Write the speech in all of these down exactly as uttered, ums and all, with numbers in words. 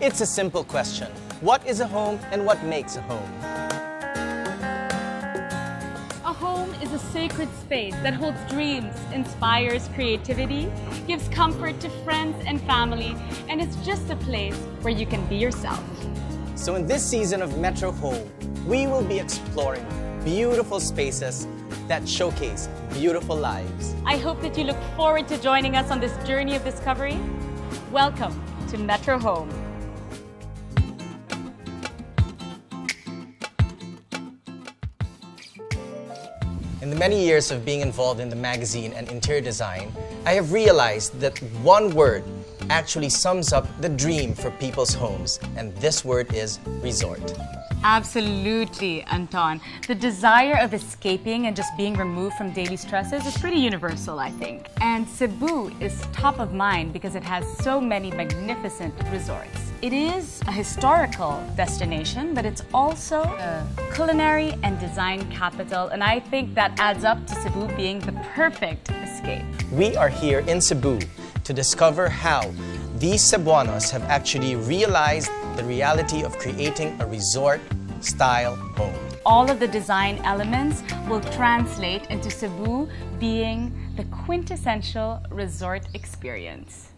It's a simple question. What is a home and what makes a home? A home is a sacred space that holds dreams, inspires creativity, gives comfort to friends and family, and it's just a place where you can be yourself. So in this season of Metro Home, we will be exploring beautiful spaces that showcase beautiful lives. I hope that you look forward to joining us on this journey of discovery. Welcome to Metro Home. In the many years of being involved in the magazine and interior design, I have realized that one word actually sums up the dream for people's homes, and this word is resort. Absolutely, Anton. The desire of escaping and just being removed from daily stresses is pretty universal, I think. And Cebu is top of mind because it has so many magnificent resorts. It is a historical destination, but it's also a culinary and design capital, and I think that adds up to Cebu being the perfect escape. We are here in Cebu to discover how these Cebuanos have actually realized the reality of creating a resort-style home. All of the design elements will translate into Cebu being the quintessential resort experience.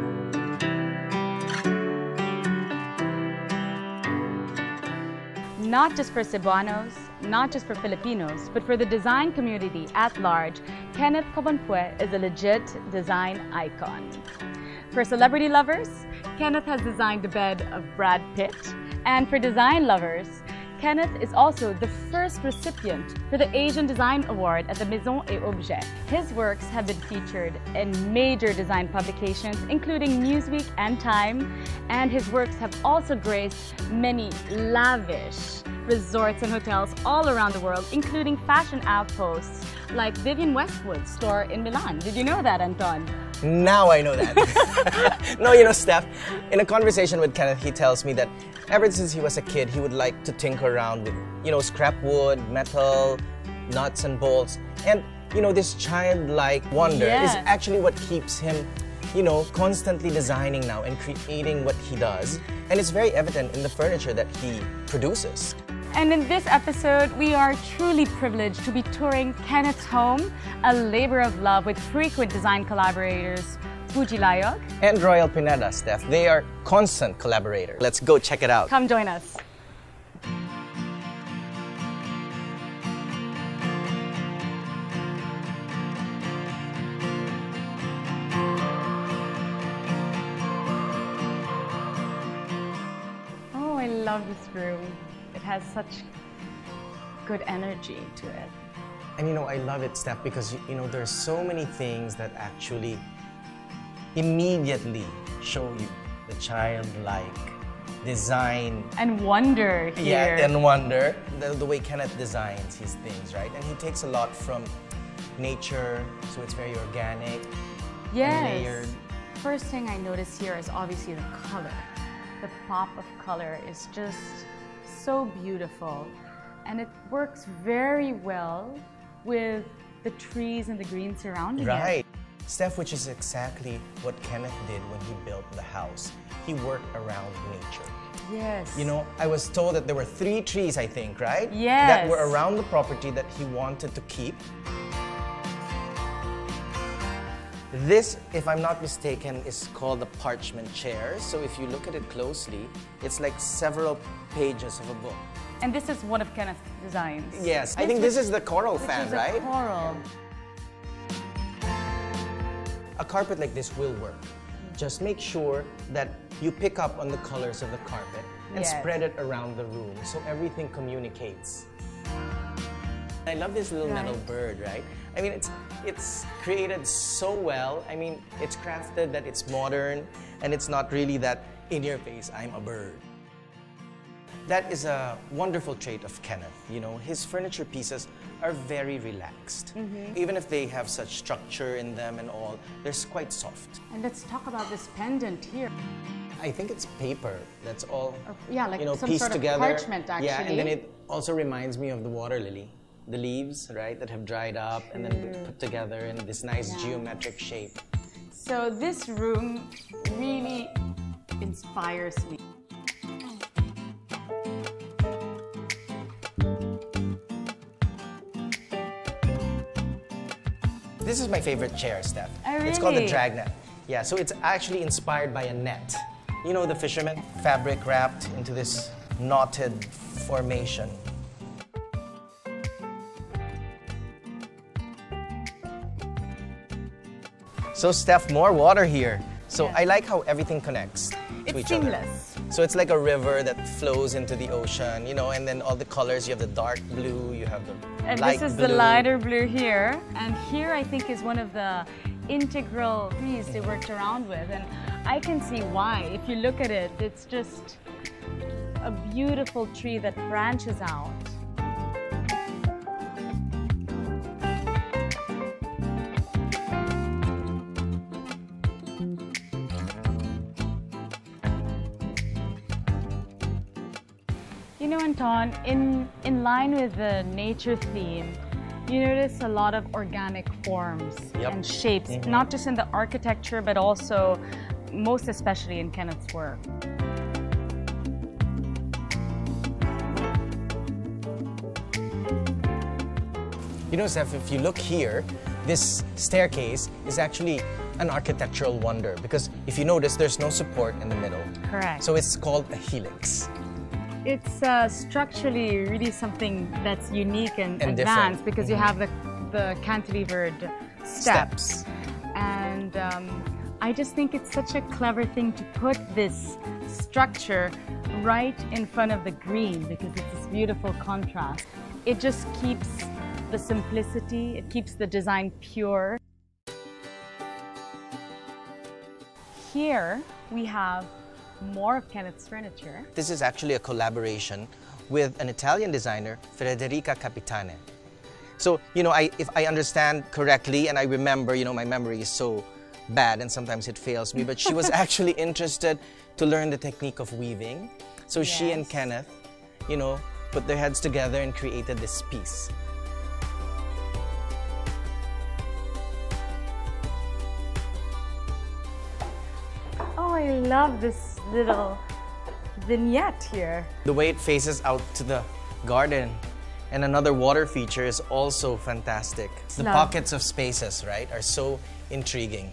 Not just for Cebuanos, not just for Filipinos, but for the design community at large, Kenneth Cobonpue is a legit design icon. For celebrity lovers, Kenneth has designed the bed of Brad Pitt. And for design lovers, Kenneth is also the first recipient for the Asian Design Award at the Maison et Objet. His works have been featured in major design publications, including Newsweek and Time, and his works have also graced many lavish resorts and hotels all around the world, including fashion outposts like Vivienne Westwood's store in Milan. Did you know that, Anton? Now I know that. No, you know, Steph, in a conversation with Kenneth, he tells me that ever since he was a kid, he would like to tinker around with, you know, scrap wood, metal, nuts and bolts. And, you know, this childlike wonder Yeah. is actually what keeps him, you know, constantly designing now and creating what he does. And it's very evident in the furniture that he produces. And in this episode, we are truly privileged to be touring Kenneth's home, a labor of love with frequent design collaborators, Fuji Layog And Royal Pineda, Steph, they are constant collaborators. Let's go check it out. Come join us. Oh, I love this room. It has such good energy to it. And you know, I love it, Steph, because you, you know, there's so many things that actually immediately show you the childlike design. And wonder here. Yeah, and wonder. The, the way Kenneth designs his things, right? And he takes a lot from nature, so it's very organic and layered. Yes. First thing I notice here is obviously the color. The pop of color is just so beautiful, and it works very well with the trees and the green surrounding it. Right. Steph, which is exactly what Kenneth did when he built the house. He worked around nature. Yes. You know, I was told that there were three trees, I think, right? Yes. That were around the property that he wanted to keep. This, if I'm not mistaken, is called the parchment chair. So if you look at it closely, it's like several pages of a book. And this is one of Kenneth's designs. Yes, I think this is the coral This fan, is a right? coral. A carpet like this will work. Just make sure that you pick up on the colors of the carpet and Yes. spread it around the room so everything communicates. I love this little Right. metal bird, right? I mean, it's it's created so well. I mean, it's crafted that it's modern and it's not really that in your face, I'm a bird. That is a wonderful trait of Kenneth. You know, his furniture pieces are very relaxed. Mm-hmm. Even if they have such structure in them and all, they're quite soft. And let's talk about this pendant here. I think it's paper that's all, Or- yeah, like you know, some pieced sort of together. parchment, Yeah, actually. and then it also reminds me of the water lily. The leaves, right, that have dried up and then put together in this nice Yeah. geometric shape. So this room really inspires me. This is my favorite chair, Steph. Oh, really? It's called the Dragnet. Yeah, so it's actually inspired by a net. You know the fisherman? Fabric wrapped into this knotted formation. So Steph, more water here. So Yes. I like how everything connects to It's each seamless. other. So it's like a river that flows into the ocean, you know, and then all the colors, you have the dark blue, you have the And light this is blue. the lighter blue here. And here I think is one of the integral trees they worked around with. And I can see why. If you look at it, it's just a beautiful tree that branches out. You know, Anton, in, in line with the nature theme, you notice a lot of organic forms Yep. and shapes, Mhm. not just in the architecture, but also, most especially in Kenneth's work. You know, Steph, if you look here, this staircase is actually an architectural wonder because if you notice, there's no support in the middle. Correct. So it's called a helix. It's uh, structurally really something that's unique and, And advanced different. because you have the, the cantilevered steps. Steps. And um, I just think it's such a clever thing to put this structure right in front of the green because it's this beautiful contrast. It just keeps the simplicity, it keeps the design pure. Here we have more of Kenneth's furniture. This is actually a collaboration with an Italian designer, Federica Capitane. So, you know, I, if I understand correctly, and I remember, you know, my memory is so bad and sometimes it fails me, but she was actually interested to learn the technique of weaving. So she and Yes. Kenneth, you know, put their heads together and created this piece. Oh, I love this little vignette here. The way it faces out to the garden. And another water feature is also fantastic. The Love. pockets of spaces, right, are so intriguing.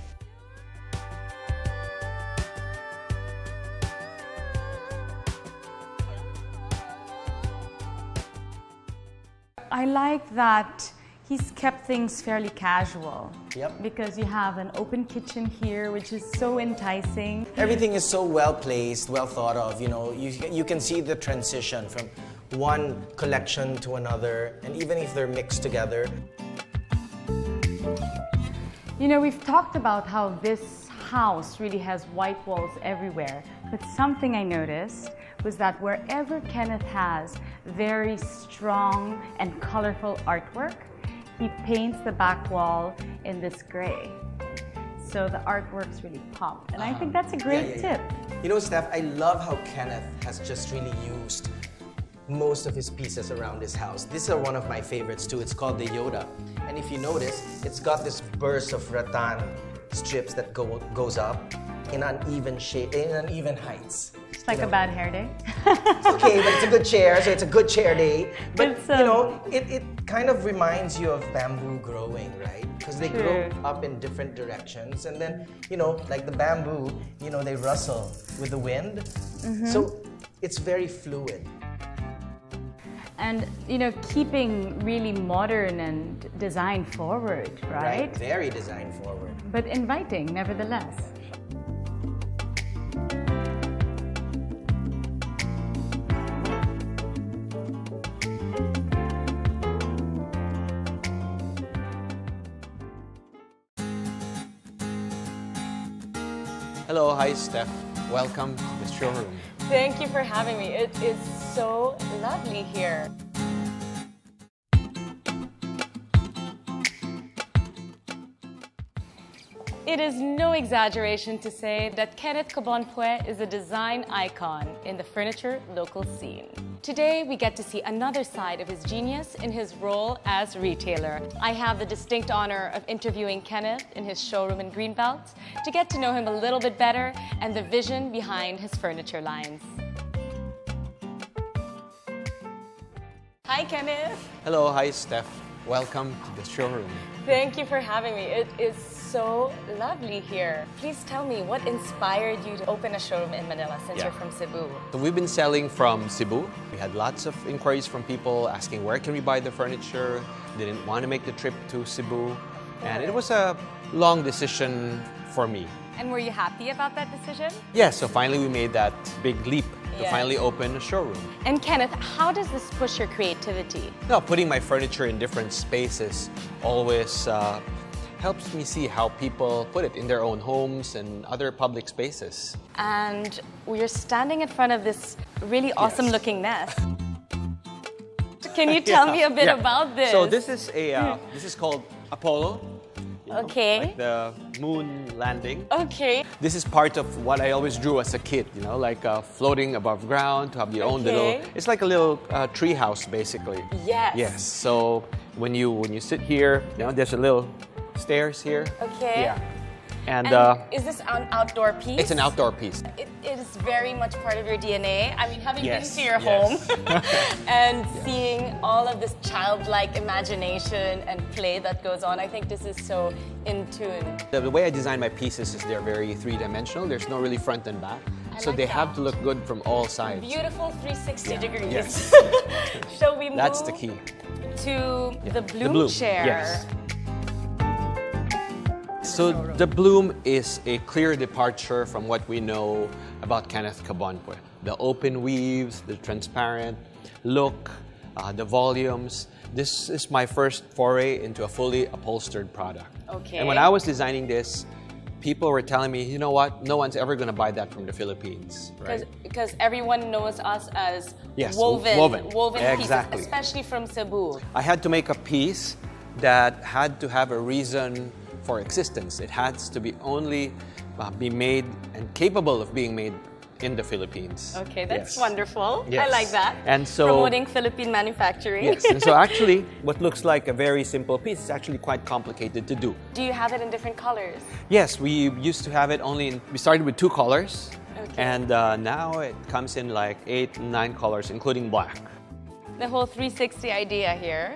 I like that he's kept things fairly casual. Yep. Because you have an open kitchen here, which is so enticing. Everything is so well placed, well thought of, you know, you, you can see the transition from one collection to another, and even if they're mixed together. You know, we've talked about how this house really has white walls everywhere, but something I noticed was that wherever Kenneth has very strong and colorful artwork, he paints the back wall in this gray. So the artworks really pop, and I think that's a great Yeah, yeah, yeah. tip. You know, Steph, I love how Kenneth has just really used most of his pieces around his house. These are one of my favorites too. It's called the Yoda. And if you notice, it's got this burst of rattan strips that go goes up in uneven shape, in uneven heights. It's like You a know? bad hair day. It's okay, but it's a good chair, so it's a good chair day. But It's, you um, know, it, it kind of reminds you of bamboo growing, right? Because they grow True. up in different directions, and then, you know, like the bamboo, you know, they rustle with the wind. Mm-hmm. So it's very fluid. And, you know, keeping really modern and design forward, right? Very design forward. But inviting, nevertheless. Hello, hi Steph. Welcome to the showroom. Thank you for having me. It is so lovely here. It is no exaggeration to say that Kenneth Cobonpue is a design icon in the furniture local scene. Today, we get to see another side of his genius in his role as retailer. I have the distinct honor of interviewing Kenneth in his showroom in Greenbelt to get to know him a little bit better and the vision behind his furniture lines. Hi, Kenneth. Hello, hi Steph. welcome to the showroom. Thank you for having me. It is so lovely here. Please tell me, what inspired you to open a showroom in Manila since Yeah. you're from Cebu? So we've been selling from Cebu. We had lots of inquiries from people asking where can we buy the furniture. They didn't want to make the trip to Cebu. And it was a long decision for me. And were you happy about that decision? Yeah, so finally we made that big leap to Yes. finally open a showroom. And Kenneth, how does this push your creativity? Now, putting my furniture in different spaces always uh, helps me see how people put it in their own homes and other public spaces. And we're standing in front of this really awesome looking nest. Can you tell me a bit Yeah. about this? So this is a uh, this is called Apollo. you know, Okay. Like the moon landing. Okay. This is part of what I always drew as a kid, you know, like uh, floating above ground to have your own little. Okay. It's like a little uh, tree house, basically. Yes. Yes. So when you when you sit here, you know, there's a little stairs here. Okay. Yeah. And, And uh, is this an outdoor piece? it's an outdoor piece. It, it is very much part of your D N A. I mean, having Yes, been to your yes. home and seeing all of this childlike imagination and play that goes on, I think this is so in tune. The, the way I design my pieces is they're very three-dimensional. There's no really front and back. I so like they that. have to look good from all sides. Beautiful three sixty Yeah. degrees. Yes. Shall we move That's the key. to the bloom, bloom, chair? yes. So the bloom is a clear departure from what we know about Kenneth Kabonpue. The open weaves, the transparent look, uh, the volumes. This is my first foray into a fully upholstered product. Okay. And when I was designing this, people were telling me, you know what, no one's ever going to buy that from the Philippines, right? Because everyone knows us as Yes, woven, woven. woven Exactly. pieces, especially from Cebu. I had to make a piece that had to have a reason for existence. It has to be only uh, be made and capable of being made in the Philippines. Okay, that's Yes. wonderful. I Yes. like that. And so- promoting Philippine manufacturing. Yes, and so actually, what looks like a very simple piece is actually quite complicated to do. Do you have it in different colors? Yes, we used to have it only in, we started with two colors, Okay. and uh, now it comes in like eight, nine colors, including black. The whole three sixty idea here.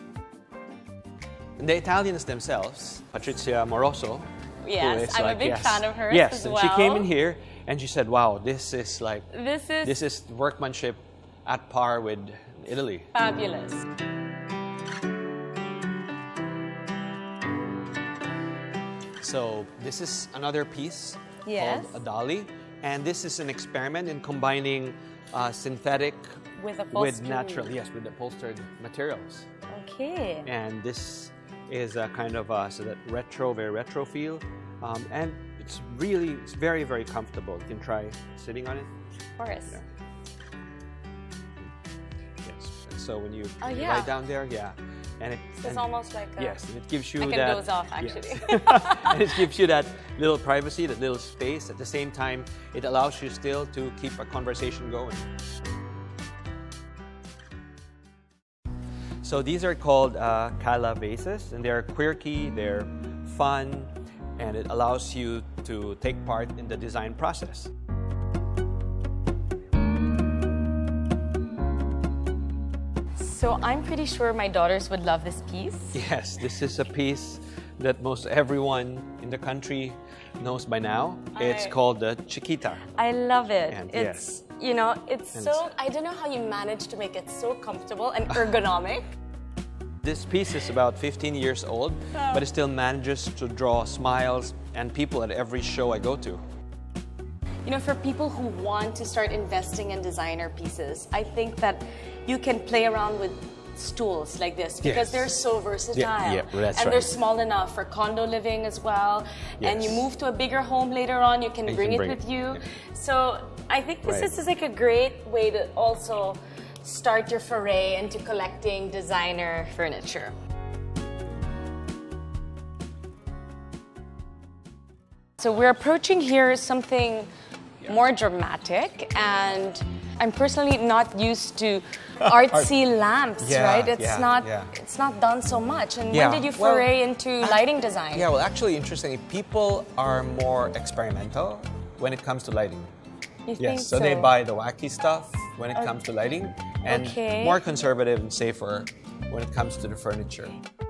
The Italians themselves, Patrizia Moroso, who Yes, is I'm a like, big yes, fan of hers Yes, as and well. she came in here and she said, "Wow, this is like This is this is workmanship at par with Italy." fabulous. So this is another piece Yes. called a dolly, and this is an experiment in combining uh, synthetic With with upholstery. natural, yes, with upholstered materials. Okay. And this is a kind of a, so that retro, very retro feel, um, and it's really, it's very, very comfortable. You can try sitting on it. Of course. Yeah. Yes. And so when you, Oh, you yeah. lie down there, yeah, and it. This is and- almost like a, Yes, and it gives you I can that. doze off, yes. actually. And it gives you that little privacy, that little space. At the same time, it allows you still to keep a conversation going. So these are called uh, Kala vases, and they're quirky, they're fun, and it allows you to take part in the design process. So I'm pretty sure my daughters would love this piece. Yes, this is a piece that most everyone in the country knows by now. It's I- called the Chiquita. I love it. And it's, you know, it's And so, I don't know how you manage to make it so comfortable and ergonomic. This piece is about fifteen years old, but it still manages to draw smiles and people at every show I go to. You know, for people who want to start investing in designer pieces, I think that you can play around with stools like this because Yes. they're so versatile. yeah, that's and right. they're small enough for condo living as well. And you Yes. move to a bigger home later on, you can And you bring can it bring with it, you. yeah. So I think this Right. is like a great way to also start your foray into collecting designer furniture. So we're approaching here something more dramatic, and I'm personally not used to artsy lamps, Yeah, right? It's yeah, not yeah. it's not done so much. And Yeah, when did you well, foray into lighting design? Yeah, well, actually, interestingly, people are more experimental when it comes to lighting. You Yes, think so they buy the wacky stuff when it comes to lighting, and Okay. more conservative and safer when it comes to the furniture.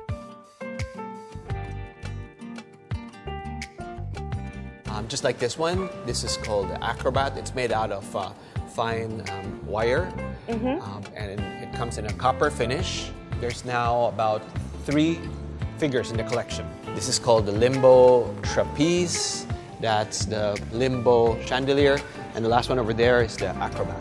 Um, just like this one, this is called the Acrobat. It's made out of uh, fine um, wire, mm-hmm. um, and it comes in a copper finish. There's now about three figures in the collection. This is called the Limbo Trapeze. That's the Limbo Chandelier. And the last one over there is the Acrobat.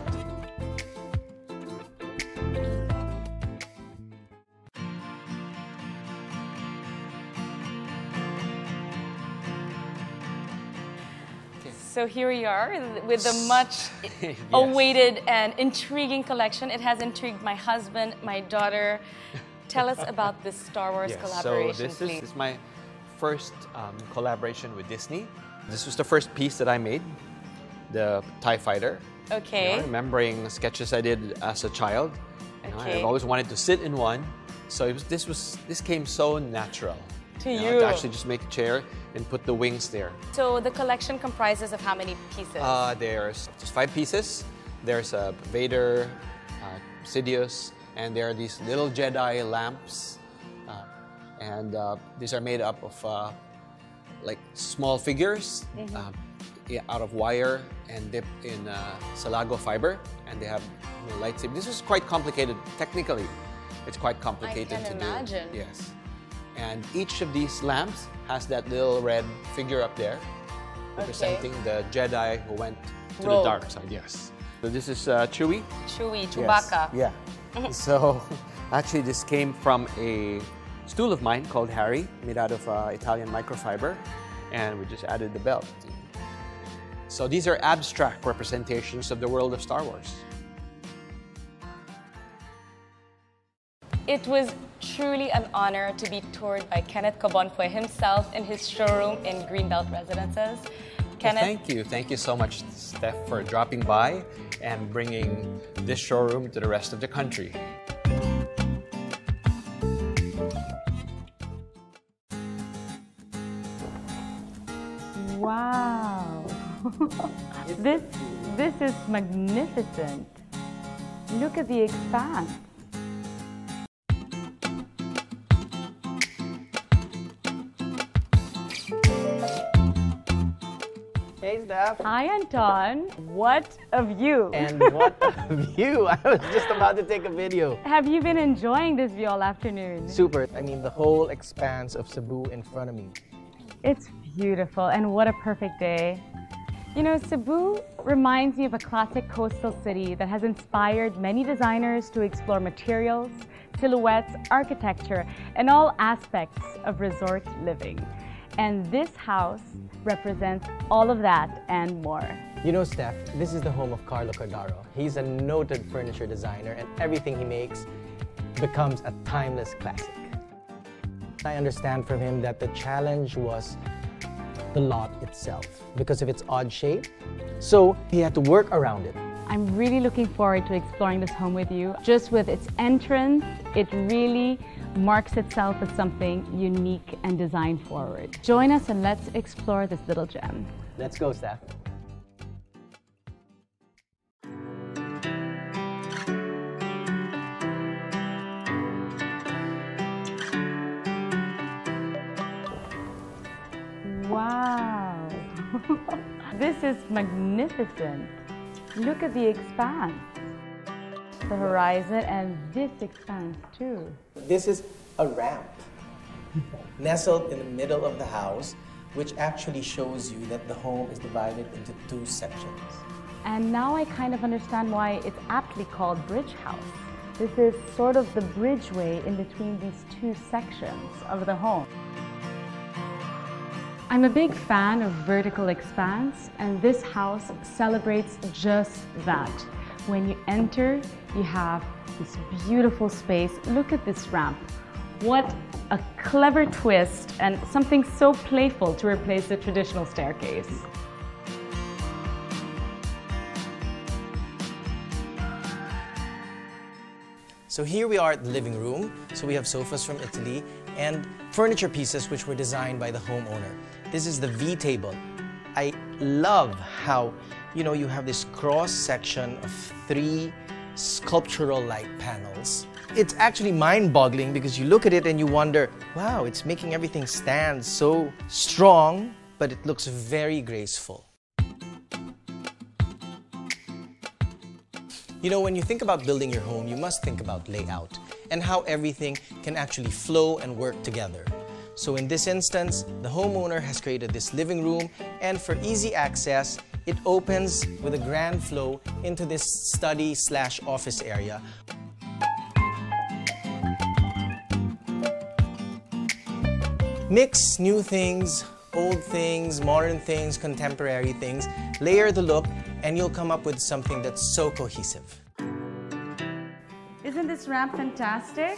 So here we are with the much yes. awaited and intriguing collection. It has intrigued my husband, my daughter. Tell us about this Star Wars yes. collaboration, so this please. Is, is my first um, collaboration with Disney. This was the first piece that I made, the TIE Fighter. Okay. You know, remembering sketches I did as a child. You know, okay. I've always wanted to sit in one, so it was, this was this came so natural. To you. you. Know, to actually just make a chair and put the wings there. So the collection comprises of how many pieces? Uh, there's just five pieces. There's a uh, Vader, uh, Sidious, and there are these little Jedi lamps. Uh, and uh, these are made up of uh, like small figures mm-hmm. uh, yeah, out of wire and dipped in uh, Salago fiber. And they have you know, lightsaber. This is quite complicated technically. It's quite complicated I can to imagine. do. Yes. And each of these lamps has that little red figure up there, representing okay. the Jedi who went to Rogue. the dark side. Yes. So this is uh, Chewie. Chewie, Chewbacca. Yes. Yeah. So actually, this came from a stool of mine called Harry, made out of uh, Italian microfiber, and we just added the belt. So these are abstract representations of the world of Star Wars. It was truly an honor to be toured by Kenneth Cobonpue himself in his showroom in Greenbelt Residences. Kenneth, well, thank you. Thank you so much, Steph, for dropping by and bringing this showroom to the rest of the country. Wow. this, this is magnificent. Look at the expanse. Hey, Steph. Hi, Anton. What a view. And what a view. I was just about to take a video. Have you been enjoying this view all afternoon? Super. I mean, the whole expanse of Cebu in front of me. It's beautiful, and what a perfect day. You know, Cebu reminds me of a classic coastal city that has inspired many designers to explore materials, silhouettes, architecture, and all aspects of resort living. And this house represents all of that and more. You know, Steph, this is the home of Carlo Cordaro. He's a noted furniture designer, and everything he makes becomes a timeless classic. I understand from him that the challenge was the lot itself because of its odd shape. So he had to work around it. I'm really looking forward to exploring this home with you. Just with its entrance, it really marks itself as something unique and design forward. Join us and let's explore this little gem. Let's go, Steph. Wow. This is magnificent. Look at the expanse. The horizon and this expanse too. This is a ramp nestled in the middle of the house, which actually shows you that the home is divided into two sections. And now I kind of understand why it's aptly called Bridge House. This is sort of the bridgeway in between these two sections of the home. I'm a big fan of vertical expanse, and this house celebrates just that. When you enter, you have this beautiful space. Look at this ramp. What a clever twist and something so playful to replace the traditional staircase. So here we are at the living room. So we have sofas from Italy and furniture pieces which were designed by the homeowner. This is the V table. I love how, you know, you have this cross section of three sculptural-like panels it's actually mind-boggling because you look at it and you wonder, wow, it's making everything stand so strong, but it looks very graceful. You know, when you think about building your home, you must think about layout and how everything can actually flow and work together. So in this instance, the homeowner has created this living room, and for easy access, it opens with a grand flow into this study slash office area. Mix new things, old things, modern things, contemporary things, layer the look, and you'll come up with something that's so cohesive. Isn't this ramp fantastic?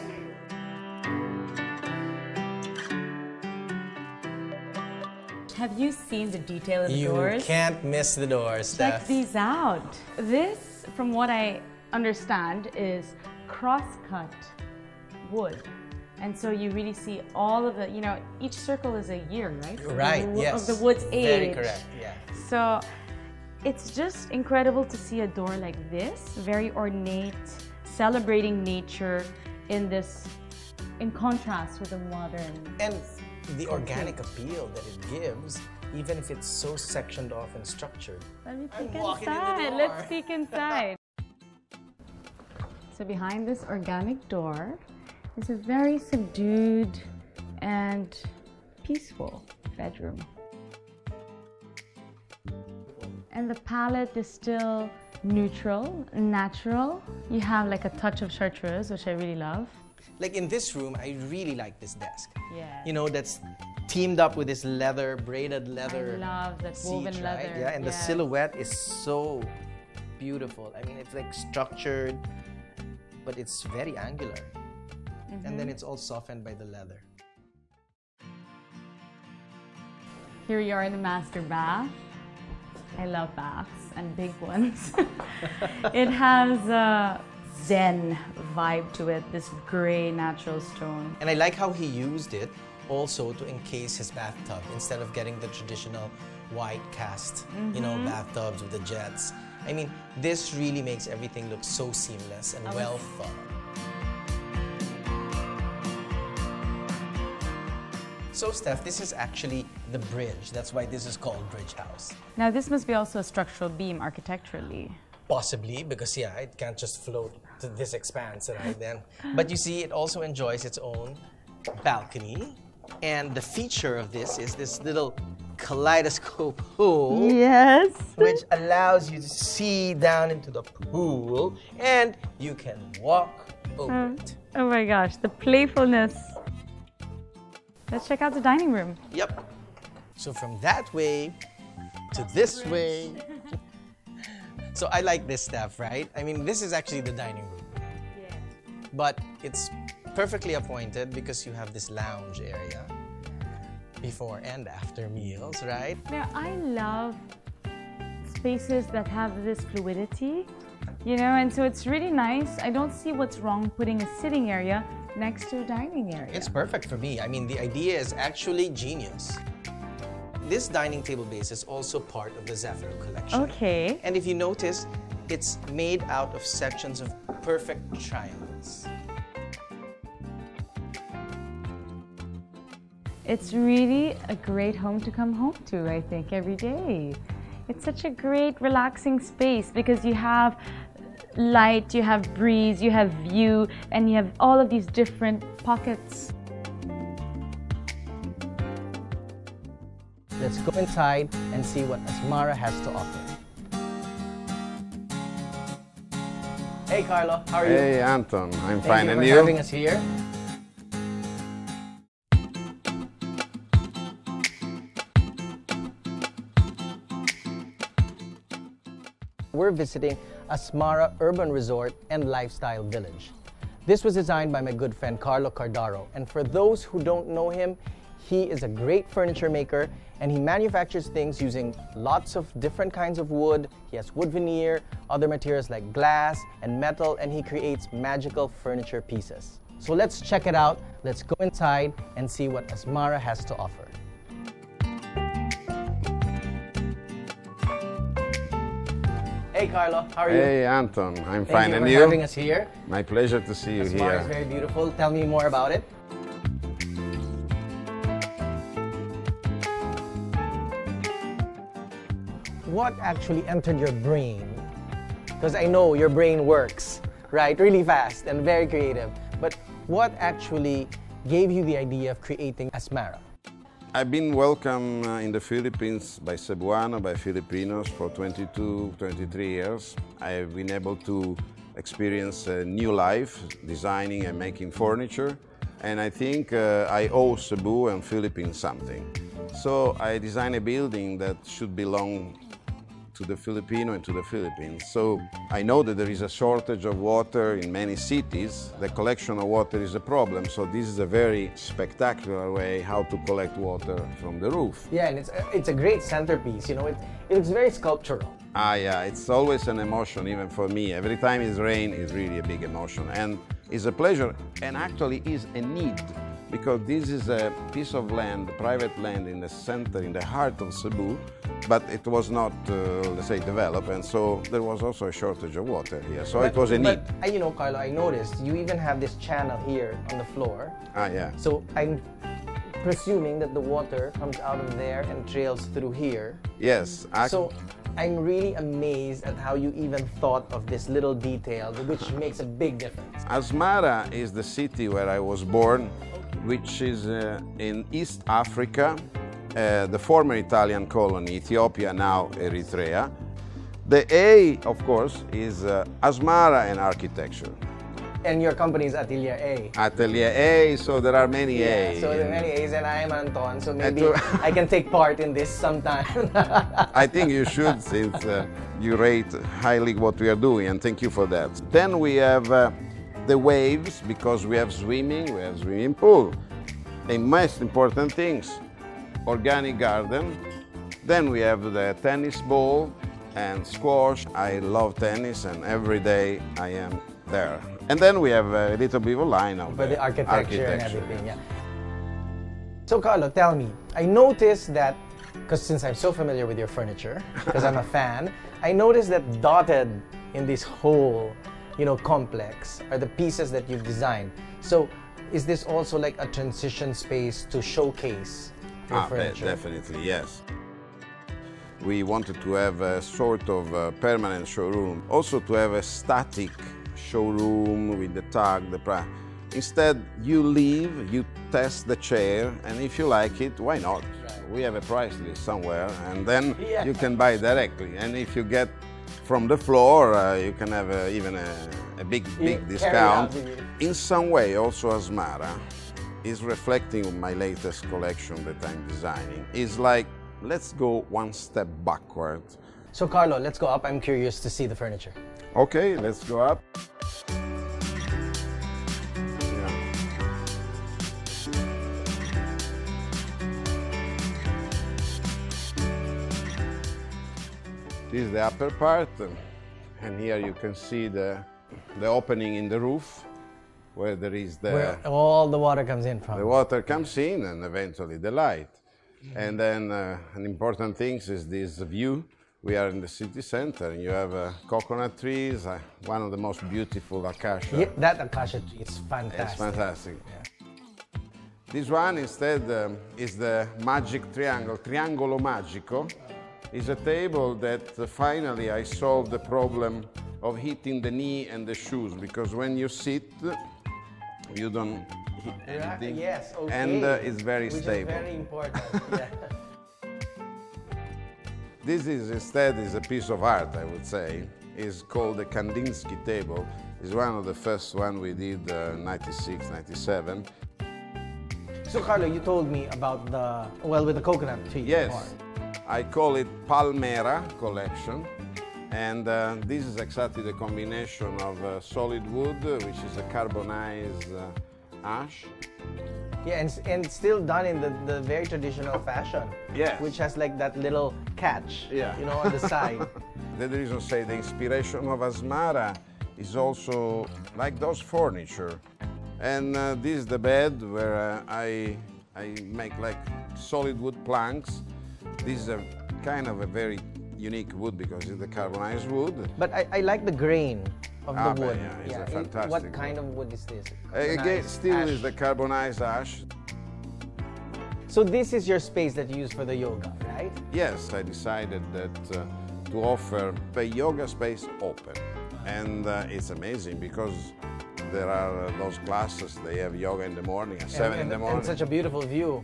Have you seen the detail in the You doors? can't miss the doors, Steph. Check these out. This, from what I understand, is cross-cut wood. And so you really see all of the, you know, each circle is a year, right? Right, of the, yes. Of the wood's age. Very correct, yeah. So it's just incredible to see a door like this, very ornate, celebrating nature in this, in contrast with the modern. And the organic appeal that it gives, even if it's so sectioned off and structured. Let me peek I'm walking in the inside. door. Let's peek inside. So behind this organic door is a very subdued and peaceful bedroom. And the palette is still neutral, natural. You have like a touch of chartreuse, which I really love. Like in this room, I really like this desk. Yeah. You know, that's teamed up with this leather, braided leather. I love that seat, woven right? leather. Yeah, and the yes. silhouette is so beautiful. I mean, it's like structured, but it's very angular. Mm-hmm. And then it's all softened by the leather. Here we are in the master bath. I love baths and big ones. It has a Zen vibe to it, this gray natural stone. And I like how he used it also to encase his bathtub instead of getting the traditional white cast, mm-hmm. you know, bathtubs with the jets. I mean, this really makes everything look so seamless and well thought. So Steph, this is actually the bridge. That's why this is called Bridge House. Now this must be also a structural beam architecturally. Possibly, because yeah, it can't just float to this expanse, right then. But you see, it also enjoys its own balcony. And the feature of this is this little kaleidoscope hole. Yes. Which allows you to see down into the pool, and you can walk over Oh. it. Oh my gosh, the playfulness. Let's check out the dining room. Yep. So from that way to this way. So I like this stuff, right? I mean, this is actually the dining room. Yeah. But it's perfectly appointed because you have this lounge area before and after meals, right? Now, I love spaces that have this fluidity, you know, and so it's really nice. I don't see what's wrong putting a sitting area next to a dining area. It's perfect for me. I mean, the idea is actually genius. This dining table base is also part of the Zafiro collection. Okay. And if you notice, it's made out of sections of perfect triangles. It's really a great home to come home to, I think, every day. It's such a great, relaxing space because you have light, you have breeze, you have view, and you have all of these different pockets. Let's go inside and see what Asmara has to offer. Hey Carlo, how are you? Hey Anton, I'm Thank fine, you and for you? having us here. We're visiting Asmara Urban Resort and Lifestyle Village. This was designed by my good friend Carlo Cardaro, and for those who don't know him, he is a great furniture maker and he manufactures things using lots of different kinds of wood. He has wood veneer, other materials like glass and metal, and he creates magical furniture pieces. So let's check it out. Let's go inside and see what Asmara has to offer. Hey, Carlo, how are you? Hey, Anton. I'm Thank fine. you And for you? having us here. My pleasure to see you Asmara is here. very beautiful. Tell me more about it. What actually entered your brain? Because I know your brain works, right? Really fast and very creative. But what actually gave you the idea of creating Asmara? I've been welcomed uh, in the Philippines by Cebuano, by Filipinos for twenty-two, twenty-three years. I've been able to experience a new life, designing and making furniture. And I think uh, I owe Cebu and Philippines something. So I designed a building that should belong to the Filipino and to the Philippines. So I know that there is a shortage of water in many cities. The collection of water is a problem. So this is a very spectacular way how to collect water from the roof. Yeah, and it's a, it's a great centerpiece. You know, it, it looks very sculptural. Ah, yeah, it's always an emotion, even for me. Every time it's rain, it's really a big emotion. And it's a pleasure, and actually is a need, because this is a piece of land, private land in the center, in the heart of Cebu, but it was not, uh, let's say, developed, and so there was also a shortage of water here. So But- it was a need. But, uh, you know, Carlo, I noticed you even have this channel here on the floor. Ah, yeah. So I'm presuming that the water comes out of there and trails through here. Yes. ac- So I'm really amazed at how you even thought of this little detail, which makes a big difference. Asmara is the city where I was born, which is uh, in East Africa, uh, the former Italian colony, Ethiopia, now Eritrea. The A, of course, is uh, Asmara and architecture. And your company is Atelier A. Atelier A, so there are many Yeah, A. so there are in- many A's, and I am Anton, so maybe to- I can take part in this sometime. I think you should, since uh, you rate highly what we are doing, and thank you for that. Then we have uh, the waves, because we have swimming, we have swimming pool. The most important things, organic garden. Then we have the tennis ball and squash. I love tennis, and every day I am there. And then we have a little bit of line of For the architecture, and architecture. everything, yeah. So Carlo, tell me, I noticed that, because since I'm so familiar with your furniture, because I'm a fan, I noticed that dotted in this whole, you know, complex are the pieces that you've designed. So is this also like a transition space to showcase your Ah, de- furniture? definitely, yes. We wanted to have a sort of uh permanent showroom, also to have a static showroom with the tag, the price. Instead, you leave, you test the chair, and if you like it, why not? We have a price list somewhere, and then Yeah. you can buy directly. And if you get from the floor, uh, you can have uh, even a, a big, big carry discount. out with you. In some way, also Asmara is reflecting my latest collection that I'm designing. It's like, let's go one step backward. So Carlo, let's go up. I'm curious to see the furniture. Okay, let's go up. Yeah. This is the upper part, and here you can see the, the opening in the roof, where there is the, Where all the water comes in from. the water comes in, and eventually the light. And then uh, an important thing is this view. We are in the city center, and you have uh, coconut trees, uh, one of the most beautiful acacia. Yeah, that acacia tree, it's fantastic. It's fantastic. This one instead um, is the magic triangle, Triangolo Magico. It's a table that uh, finally I solved the problem of hitting the knee and the shoes, because when you sit, you don't hit Yeah, anything. yes, okay. And uh, it's very Which stable. is very important. Yeah. This is instead is a piece of art, I would say. It's called the Kandinsky table. It's one of the first one we did uh, ninety-six, ninety-seven. So Carlo, you told me about the, well, with the coconut tree. Yes, part. I call it Palmera collection. And uh, this is exactly the combination of uh, solid wood, uh, which is a carbonized uh, ash. Yeah, and, and still done in the, the very traditional fashion. Yes. Which has like that little catch, Yeah. you know, on the side. The reason say the inspiration of Asmara is also like those furniture. And uh, this is the bed where uh, I, I make like solid wood planks. This is a kind of a very unique wood because it's the carbonized wood. But I, I like the grain of Ah, the but wood. yeah, it's a it- fantastic what wood. kind of wood is this? Uh, Again, Carbonized still ash. is the carbonized ash. So this is your space that you use for the yoga, right? Yes, I decided that uh, to offer a yoga space open. And uh, it's amazing because there are uh, those classes, they have yoga in the morning at seven and, in the and- morning. And such a beautiful view.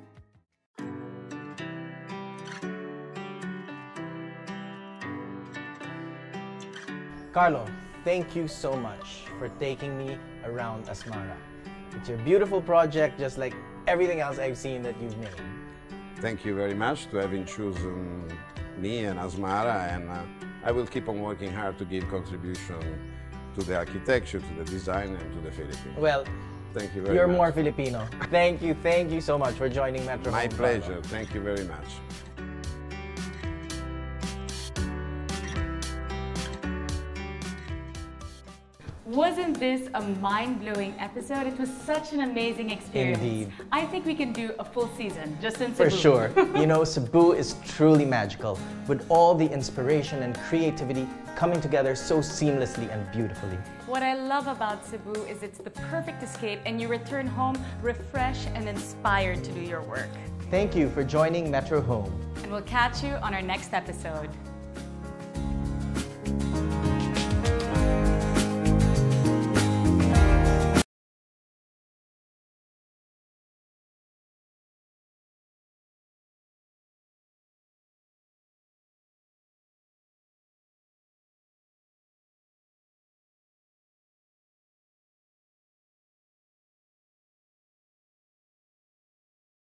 Carlo, thank you so much for taking me around Asmara. It's your beautiful project, just like everything else I've seen that you've made. Thank you very much to having chosen me and Asmara, and uh, I will keep on working hard to give contribution to the architecture, to the design, and to the Philippines. Well, Thank you very you're much. more Filipino. Thank you, thank you so much for joining Metro. My Home, Carlo. pleasure. Thank you very much. Wasn't this a mind-blowing episode? It was such an amazing experience. Indeed. I think we can do a full season just in For Cebu. sure. You know, Cebu is truly magical, with all the inspiration and creativity coming together so seamlessly and beautifully. What I love about Cebu is it's the perfect escape and you return home refreshed and inspired to do your work. Thank you for joining Metro Home. And we'll catch you on our next episode.